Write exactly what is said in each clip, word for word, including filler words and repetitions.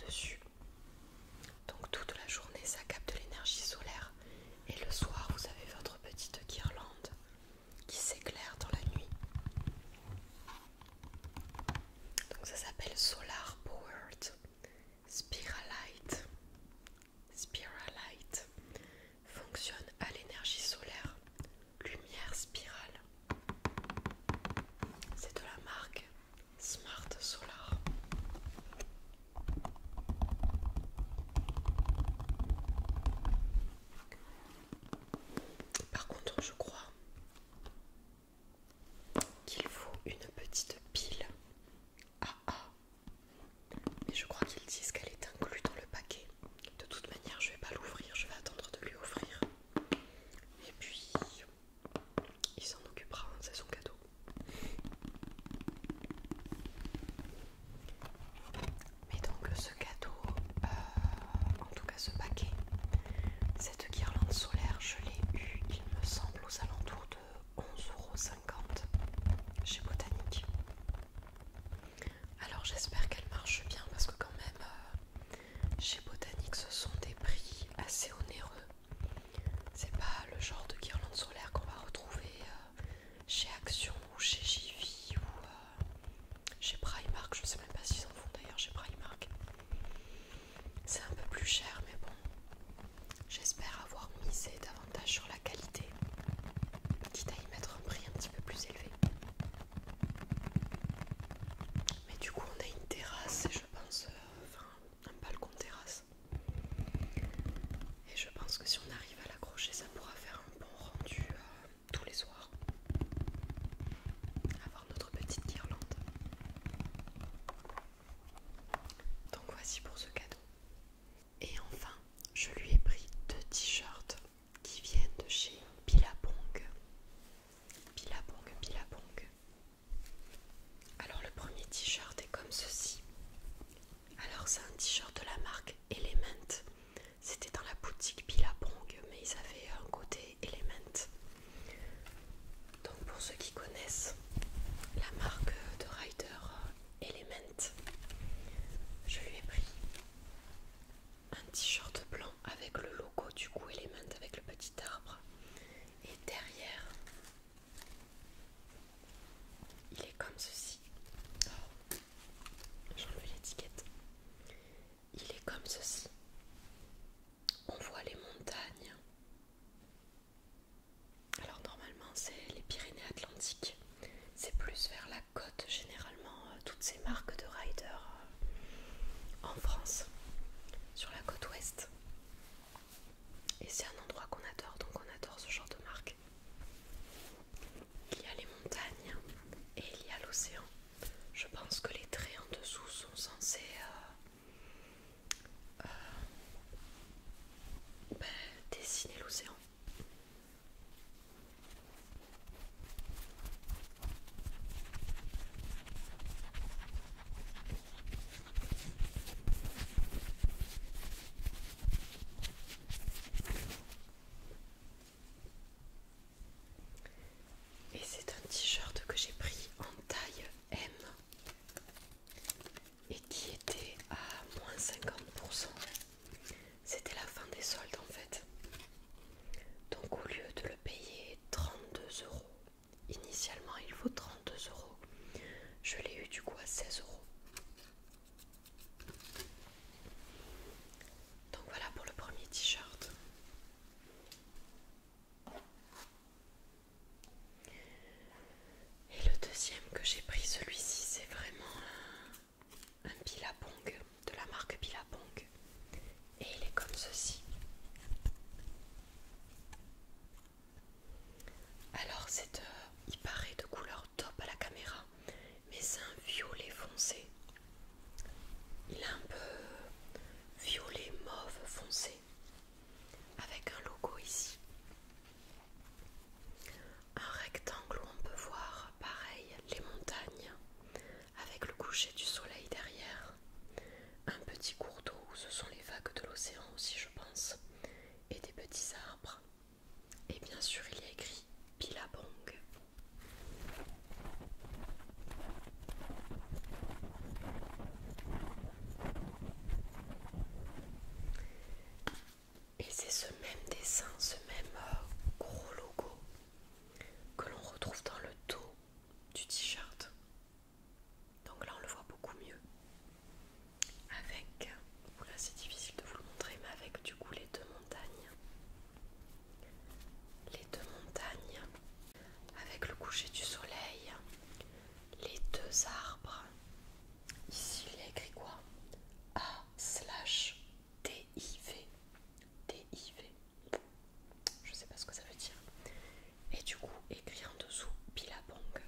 dessus. Donc toute la journée ça capte l'énergie solaire et le soir vous avez votre petite guirlande qui s'éclaire dans la nuit. Donc ça s'appelle Solar Powered Spiralight. Spiralight fonctionne à l'énergie solaire, lumière spirale. C'est de la marque Smart Solar. Par contre, je crois qu'il faut une petite pile A A. Mais je crois qu'ils disent qu'elle est inclue dans le paquet. De toute manière, je vais pas l'ouvrir, je vais attendre de lui offrir. Et puis, il s'en occupera, hein, c'est son cadeau. Mais donc ce cadeau, euh, en tout cas ce paquet, cette guirlande solaire, je l'ai eu, il me semble, aux alentours de onze euros cinquante chez Botanique. Alors j'espère qu'elle marche bien parce que quand même, euh, chez Botanique, ce sont des prix assez onéreux. C'est pas le genre de guirlande solaire qu'on va retrouver euh, chez Action ou chez Jiffy ou euh, chez Primark. Je sais même pas s'ils en font d'ailleurs chez Primark. C'est un peu plus cher, mais bon, j'espère avoir misé davantage sur la qualité, quitte à y mettre un prix un petit peu plus élevé. Mais du coup on a une terrasse et je pense, euh, enfin un balcon terrasse. Et je pense que si on arrive à l'accrocher, ça pourra faire un bon rendu euh, tous les soirs. Avoir notre petite guirlande. Donc voici pour ce cadeau. Et enfin, je lui ai pris deux t-shirts qui viennent de chez Billabong. Billabong, Billabong. Alors le premier t-shirt est comme ceci. Alors c'est un t-shirt de la marque Element. C'était dans la boutique Billabong, mais ils avaient un côté Element. Donc pour ceux qui connaissent la marque de rider Element, je lui ai pris un t-shirt blanc avec le logo du coup Element avec le petit arbre. Et derrière, il est comme ceci. Oh, j'ai enlevé l'étiquette. Il est comme ceci. On voit les montagnes. Alors normalement c'est les Pyrénées-Atlantiques. C'est plus vers la côte généralement, euh, toutes ces marques de riders euh, en France, sur la côte ouest. Et c'est un endroit qu'on adore, donc on adore ce genre de marque. Il y a les montagnes et il y a l'océan. Je pense que les traits en dessous sont censés euh, euh, ben, dessiner l'océan. Et c'est un t-shirt que j'ai pris en taille M et qui était à moins cinquante pour cent. C'était la fin des soldes en fait. Donc au lieu de le payer trente-deux euros, initialement il faut trente-deux euros, je l'ai eu du coup à seize euros. Donc voilà pour le premier t-shirt. Et le deuxième que j'ai pris, celui-ci, c'est vraiment un, un Billabong, de la marque Billabong. Et il est comme ceci. Alors c'est, euh, il paraît de couleur top à la caméra, mais c'est un violet foncé. Il est un peu violet mauve foncé, avec un logo ici. Un rectangle où on peut voir pareil les montagnes avec le coucher du soleil derrière, un petit cours d'eau où ce sont les vagues de l'océan aussi je pense, et des petits arbres. Et bien sûr il y a écrit Billabong. Et c'est ce même dessin, ce même euh, gros logo que l'on retrouve dans le dos du t-shirt. Donc là on le voit beaucoup mieux. Avec, là c'est difficile de vous le montrer, mais avec du coup les deux montagnes. Les deux montagnes, avec le coucher du soleil, les deux arbres. Ici il y a écrit quoi? A slash D I V. D I V. Je sais pas ce que ça veut dire. Et du coup écrit en dessous Billabong.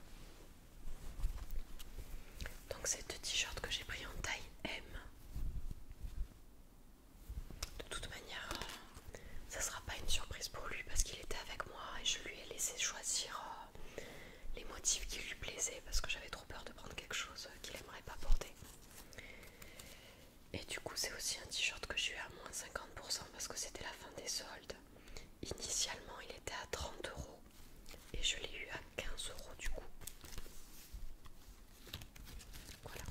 Donc c'est deux t-shirts que j'ai pris en taille M. De toute manière, euh, ça sera pas une surprise pour lui parce qu'il était avec moi et je lui ai laissé choisir euh, les motifs qui lui plaisaient parce que j'avais trop peur de prendre quelque chose qu'il aimerait pas porter. Et du coup c'est aussi un t-shirt que j'ai eu à moins cinquante pour cent parce que c'était la fin des soldes. Initialement il était à trente euros et je l'ai eu à quinze euros du coup. Voilà.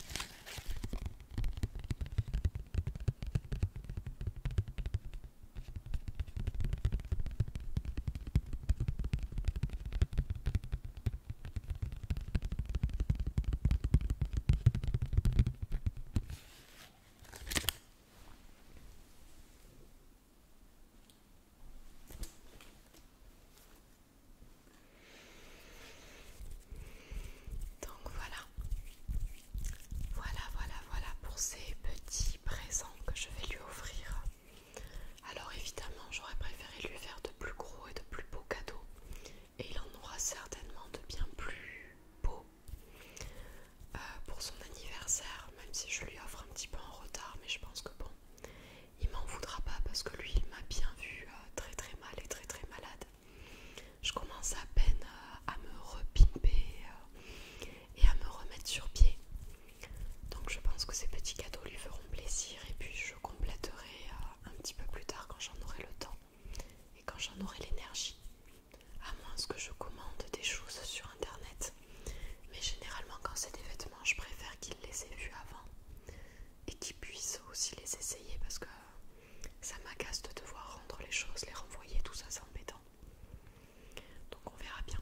Donc voilà, voilà, voilà, voilà pour ces petits présents que je vais lui offrir. Alors évidemment, j'aurais préféré lui faire de plus gros et de plus beaux cadeaux. Et il en aura certainement de bien plus beaux euh, pour son anniversaire, même si je lui offre un petit peu en retard. Mais je pense que bon, il m'en voudra pas parce que lui, il m'a bien vu euh, très très mal et très très malade. Je commence à peine euh, à me repimper euh, et à me remettre sur pied. Donc je pense que ces petits cadeaux lui feront plaisir et puis je compléterai euh, un petit peu plus tard quand j'en aurai le temps et quand j'en aurai l'énergie. À moins que je commande des choses sur internet. Mais généralement quand c'est des vêtements, je préfère qu'il les ait vus avant et qu'il puisse aussi les essayer parce que ça m'agace de devoir rendre les choses, les renvoyer, tout ça c'est embêtant. Donc on verra bien.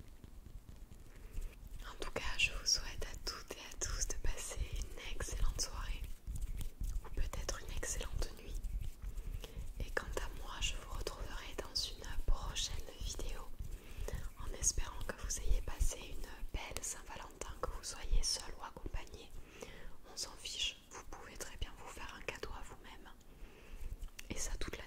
En tout cas, je vous souhaite à toutes et à tous de passer une excellente soirée ou peut-être une excellente nuit. Et quant à moi, je vous retrouverai dans une prochaine vidéo en espérant que vous ayez passé une belle Saint-Valentin, que vous soyez seul ou accompagné. On s'en fiche, vous pouvez très bien vous faire un cadeau à vous-même. Et ça toute